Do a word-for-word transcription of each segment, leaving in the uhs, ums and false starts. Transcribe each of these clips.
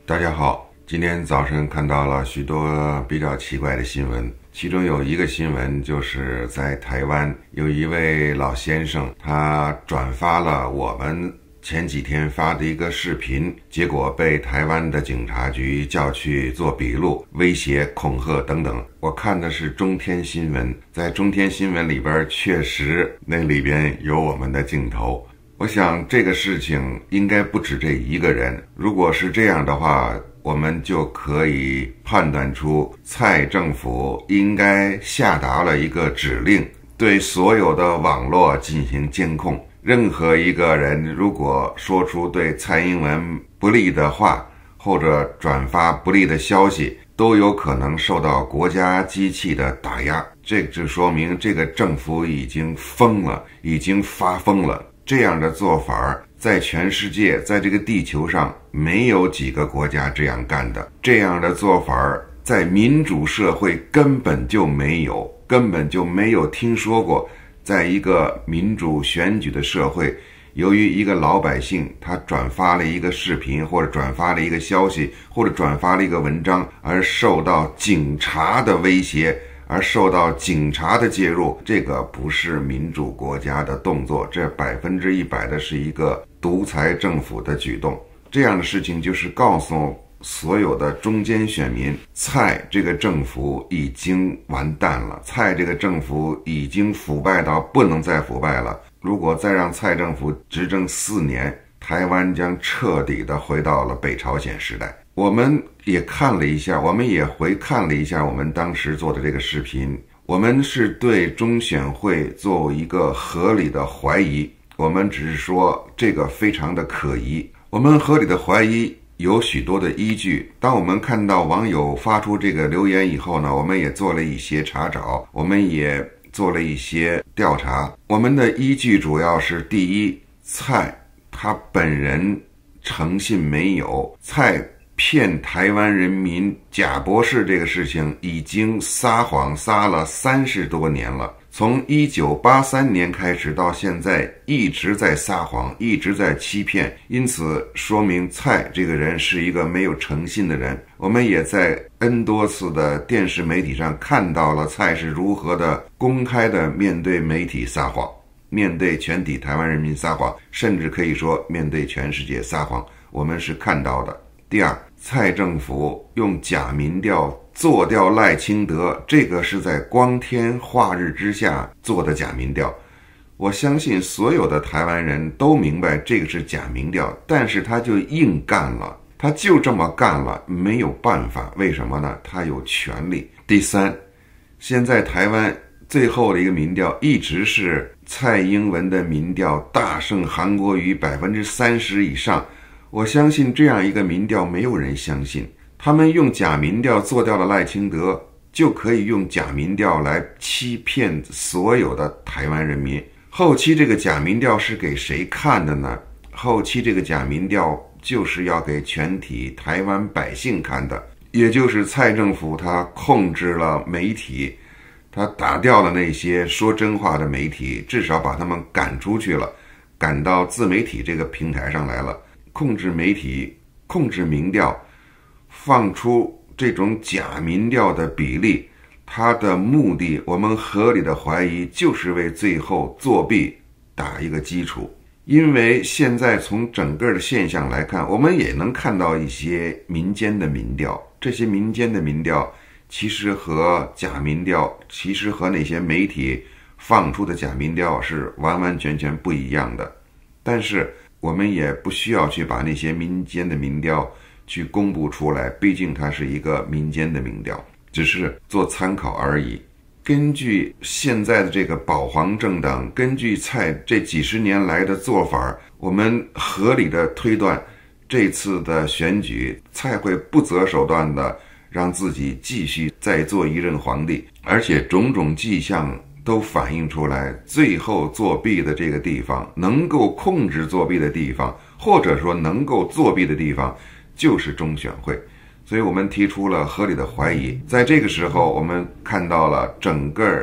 大家好，今天早晨看到了许多比较奇怪的新闻，其中有一个新闻就是在台湾有一位老先生，他转发了我们前几天发的一个视频，结果被台湾的警察局叫去做笔录，威胁恐吓等等。我看的是中天新闻，在中天新闻里边确实那里边有我们的镜头。我想这个事情应该不止这一个人，如果是这样的话，我们就可以判断出蔡政府应该下达了一个指令，对所有的网络进行监控。任何一个人如果说出对蔡英文不利的话，或者转发不利的消息，都有可能受到国家机器的打压。这就说明这个政府已经疯了，已经发疯了。这样的做法在全世界，在这个地球上没有几个国家这样干的。这样的做法在民主社会根本就没有，根本就没有听说过。在一个民主选举的社会，由于一个老百姓他转发了一个视频，或者转发了一个消息，或者转发了一个文章，而受到警察的威胁，而受到警察的介入，这个不是民主国家的动作，这百分之一百的是一个独裁政府的举动。这样的事情就是告诉所有的中间选民，蔡这个政府已经完蛋了，蔡这个政府已经腐败到不能再腐败了。如果再让蔡政府执政四年，台湾将彻底的回到了北朝鲜时代。我们也看了一下，我们也回看了一下我们当时做的这个视频，我们是对中选会做一个合理的怀疑，我们只是说这个非常的可疑。我们合理的怀疑有许多的依据，当我们看到网友发出这个留言以后呢，我们也做了一些查找，我们也做了一些调查。我们的依据主要是：第一，蔡他本人诚信没有，蔡骗台湾人民假博士这个事情已经撒谎撒了三十多年了，从一九八三年开始到现在一直在撒谎，一直在欺骗，因此说明蔡这个人是一个没有诚信的人。我们也在 N 多次的电视媒体上看到了蔡是如何的公开的面对媒体撒谎，面对全体台湾人民撒谎，甚至可以说面对全世界撒谎，我们是看到的。第二，蔡政府用假民调做掉赖清德，这个是在光天化日之下做的假民调。我相信所有的台湾人都明白这个是假民调，但是他就硬干了，他就这么干了，没有办法。为什么呢？他有权利。第三，现在台湾最后的一个民调一直是蔡英文的民调大胜韩国瑜百分之三十以上。我相信这样一个民调没有人相信，他们用假民调做掉了赖清德，就可以用假民调来欺骗所有的台湾人民。后期这个假民调是给谁看的呢？后期这个假民调就是要给全体台湾百姓看的，也就是蔡政府他控制了媒体，他打掉了那些说真话的媒体，至少把他们赶出去了，赶到自媒体这个平台上来了。控制媒体，控制民调，放出这种假民调的比例，它的目的我们合理的怀疑就是为最后作弊打一个基础。因为现在从整个的现象来看，我们也能看到一些民间的民调，这些民间的民调其实和假民调，其实和那些媒体放出的假民调是完完全全不一样的。但是我们也不需要去把那些民间的民调去公布出来，毕竟它是一个民间的民调，只是做参考而已。根据现在的这个保皇政党，根据蔡这几十年来的做法，我们合理的推断，这次的选举蔡会不择手段的让自己继续再做一任皇帝，而且种种迹象都反映出来，最后作弊的这个地方，能够控制作弊的地方，或者说能够作弊的地方，就是中选会。所以我们提出了合理的怀疑。在这个时候，我们看到了整个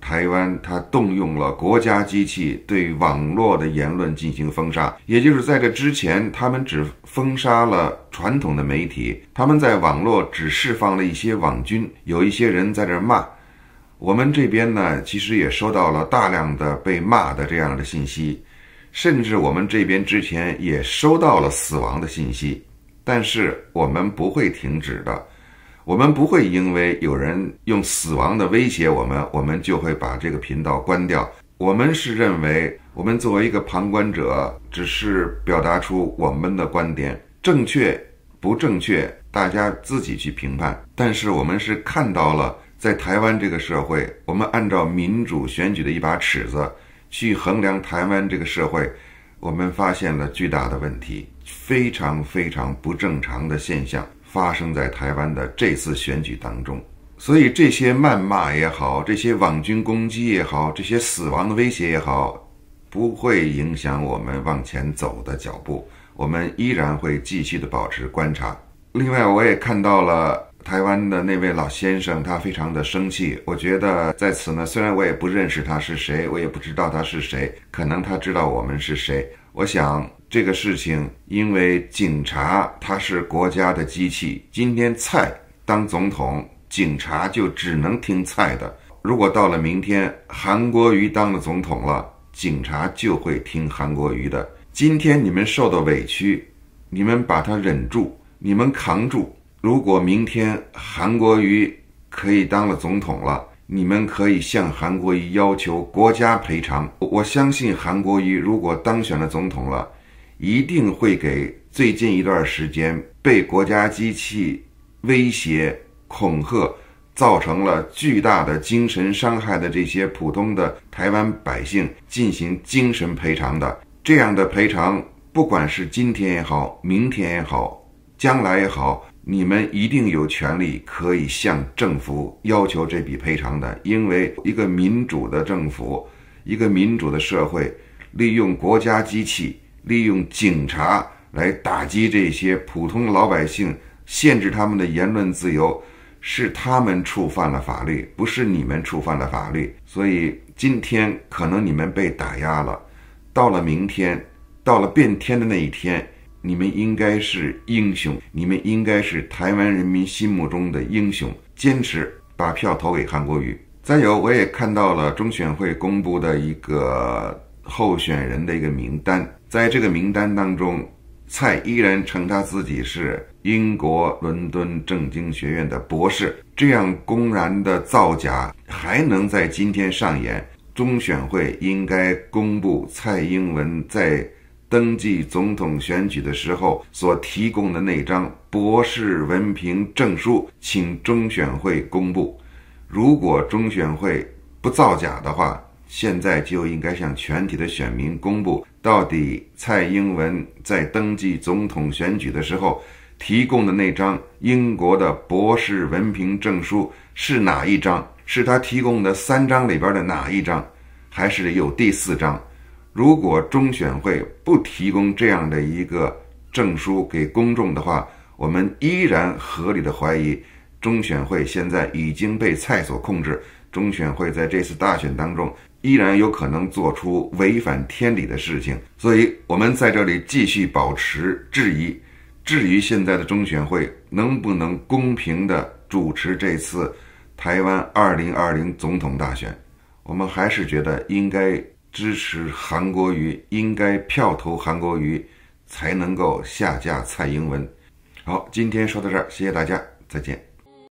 台湾它动用了国家机器对网络的言论进行封杀，也就是在这之前，他们只封杀了传统的媒体，他们在网络只释放了一些网军，有一些人在这骂。我们这边呢，其实也收到了大量的被骂的这样的信息，甚至我们这边之前也收到了死亡的信息，但是我们不会停止的。我们不会因为有人用死亡的威胁我们，我们就会把这个频道关掉。我们是认为，我们作为一个旁观者，只是表达出我们的观点，正确不正确，大家自己去评判。但是我们是看到了，在台湾这个社会，我们按照民主选举的一把尺子去衡量台湾这个社会，我们发现了巨大的问题，非常非常不正常的现象发生在台湾的这次选举当中。所以这些谩骂也好，这些网军攻击也好，这些死亡的威胁也好，不会影响我们往前走的脚步，我们依然会继续的保持观察。另外我也看到了台湾的那位老先生，他非常的生气。我觉得在此呢，虽然我也不认识他是谁，我也不知道他是谁，可能他知道我们是谁。我想这个事情，因为警察他是国家的机器，今天蔡当总统，警察就只能听蔡的。如果到了明天韩国瑜当了总统了，警察就会听韩国瑜的。今天你们受到委屈，你们把它忍住，你们扛住。如果明天韩国瑜可以当了总统了，你们可以向韩国瑜要求国家赔偿。我相信韩国瑜如果当选了总统了，一定会给最近一段时间被国家机器威胁恐吓造成了巨大的精神伤害的这些普通的台湾百姓进行精神赔偿的。这样的赔偿，不管是今天也好，明天也好，将来也好，你们一定有权利可以向政府要求这笔赔偿的。因为一个民主的政府，一个民主的社会，利用国家机器，利用警察来打击这些普通老百姓，限制他们的言论自由，是他们触犯了法律，不是你们触犯了法律。所以今天可能你们被打压了，到了明天，到了变天的那一天，你们应该是英雄，你们应该是台湾人民心目中的英雄，坚持把票投给韩国瑜。再有，我也看到了中选会公布的一个候选人的一个名单，在这个名单当中，蔡依然称他自己是英国伦敦政经学院的博士，这样公然的造假还能在今天上演。中选会应该公布蔡英文在登记总统选举的时候所提供的那张博士文凭证书，请中选会公布。如果中选会不造假的话，现在就应该向全体的选民公布，到底蔡英文在登记总统选举的时候提供的那张英国的博士文凭证书是哪一张？是他提供的三张里边的哪一张？还是有第四张？如果中选会不提供这样的一个证书给公众的话，我们依然合理的怀疑中选会现在已经被蔡所控制，中选会在这次大选当中依然有可能做出违反天理的事情。所以我们在这里继续保持质疑，至于现在的中选会能不能公平地主持这次台湾二零二零总统大选，我们还是觉得应该支持韩国瑜，应该票投韩国瑜，才能够下架蔡英文。好，今天说到这儿，谢谢大家，再见。